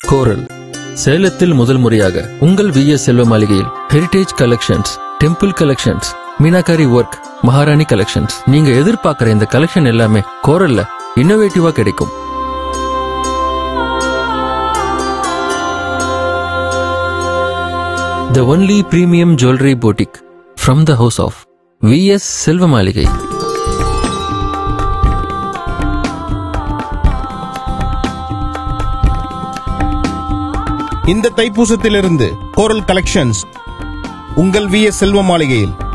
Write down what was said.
கோரல் சேலத்தில் முதல் முறையாக உங்கள் VS செல்வ மாளிகையில் heritage collections, temple collections, meenakari work, Maharani collections. நீங்க எதிர்பார்க்கிற இந்த கலெக்ஷன் எல்லாமே கோரல்ல இன்னோவேட்டிவா கிடைக்கும். The only premium jewelry boutique from the house of VS செல்வ மாளிகை. இந்த தைப்பூசத்திலிருந்து கோரல் கலெக்ஷன்ஸ் உங்கள் VS செல்வ மாளிகையில்